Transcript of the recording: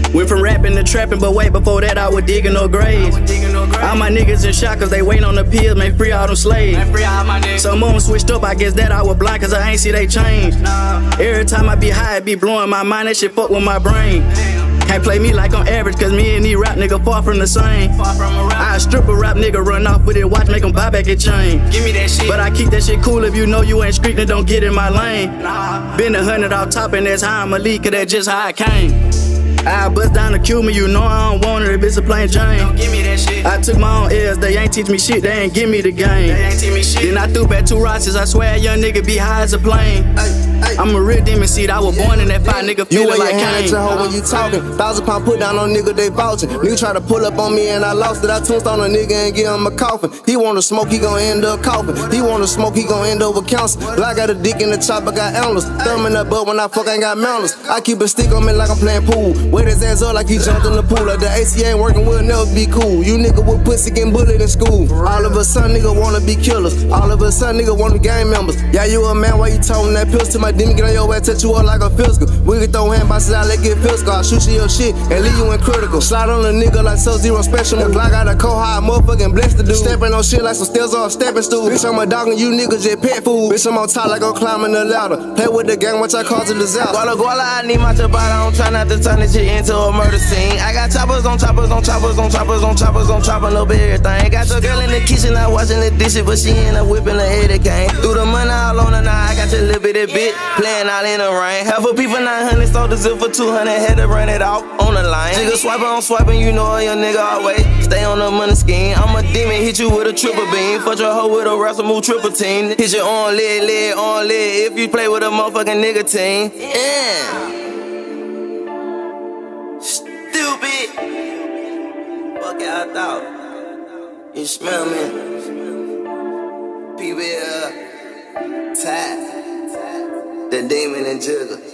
Went from rapping to trapping, but wait, before that I was digging no graves. All my niggas in shock cause they wait on the pills, man, free all them slaves. Some of them switched up, I guess that I was blind cause I ain't see they change. Every time I be high, it be blowing my mind, that shit fuck with my brain. Can't play me like I'm average, cause me and these rap nigga far from the same. I strip a rap nigga, run off with it, watch, make him buy back a chain. Give me that shit. But I keep that shit cool, if you know you ain't streaking, don't get in my lane. Been 100 off top and that's how I'ma lead, cause that's just how I came. I bust down the Cuban, you know I don't want it if it's a plain Jane. Don't give me that shit. I took my own L's, they ain't teach me shit, they ain't give me the game. They ain't teach me shit. Then I threw back 2 rosters, I swear a young nigga be high as a plane. I'm a real demon seed, I was born in that fire, nigga feeling like Kane. You hoe when you talking, 1,000 pound put down on nigga, they vouching. Nigga try to pull up on me and I lost it, I tombstone a nigga and give him a coffin. He wanna smoke, he gon' end up coughing. He wanna smoke, he gon' end up with cancer. But I got a dick in the chopper, got antlers. Thumb in the butt when I fuck, I ain't got mountains. I keep a stick on me like I'm playing pool. Wet his ass up like he jumped in the pool. Like the AC ain't working, we'll never be cool. You nigga with pussy getting bullied in school. All of a sudden nigga wanna be killers. All of a sudden nigga wanna be gang members. Yeah, you a man, why you talking that pills to my demon? Get on your ass, touch you up like a physical. We can throw hand boxes out, let get physical. I'll shoot you your shit and leave you in critical. Slide on a nigga like Sub-Zero special. The Glock got a cold high, motherfucking blessed to do. Stepping on shit like some stairs on a stepping stool. Bitch, I'm a dog and you niggas just pet food. Bitch, I'm on top like I'm climbing the ladder. Play with the gang, watch I cause a disaster. Guala, I need my ciabatta. I don't try not to turn this shit into a murder scene. I got choppers on choppers on choppers on choppers on choppers on chopping up everything. Got your girl in the kitchen, not washing the dishes, but she end up whipping her head again. Threw the money all on her now, I got your little bitty bit playing out in the rain. Half a people 900, sold the zip for 200, had to run it off on the line. Nigga swiping on swiping, you know a young nigga always stay on the money scheme. I'm a demon, hit you with a triple beam. Fuck your hoe with a wrestle move triple team. Hit your on leg on leg if you play with a motherfucking nigga team. Yeah. Stupid. Fuck y'all thought. You smell me? PBL. Tap. The demon and jigger.